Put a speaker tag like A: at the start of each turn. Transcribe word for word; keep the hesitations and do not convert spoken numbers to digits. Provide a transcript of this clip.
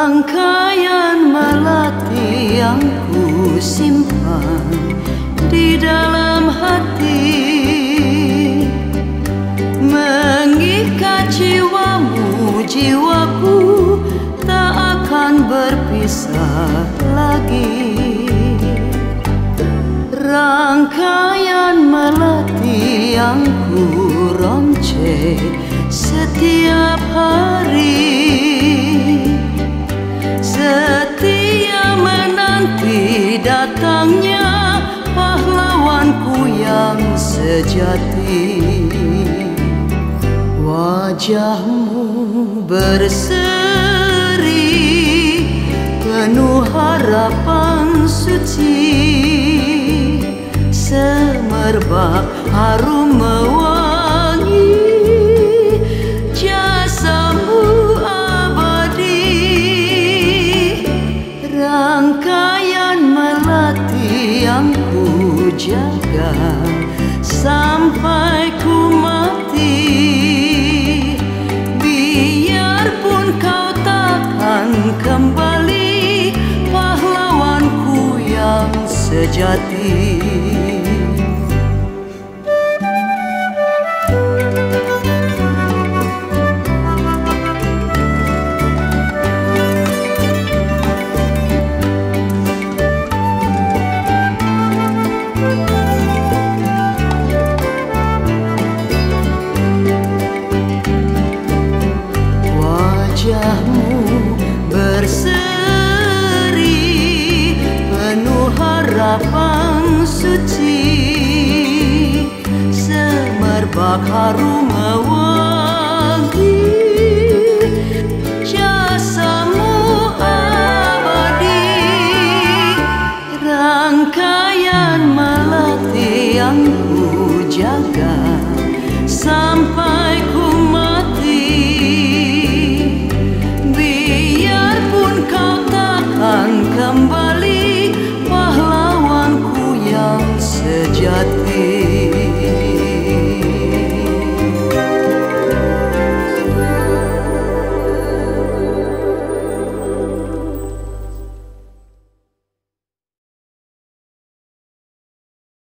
A: Rangkaian melati yang ku simpan di dalam hati, mengikat jiwamu, jiwaku tak akan berpisah lagi. Rangkaian melati yang ku ronceh setiap hari, setia menanti datangnya pahlawanku yang sejati. Wajahmu berseri penuh harapan suci, semerbak harum mewangi, jasamu abadi. Rangkaian melati yang ku jaga sampai ku mati, biarpun kau takkan kembali, pahlawanku yang sejati. Wajahmu berseri penuh harapan suci, semerbak harum mewangi, jasamu abadi. Rangkaian melati yang ku jaga sampai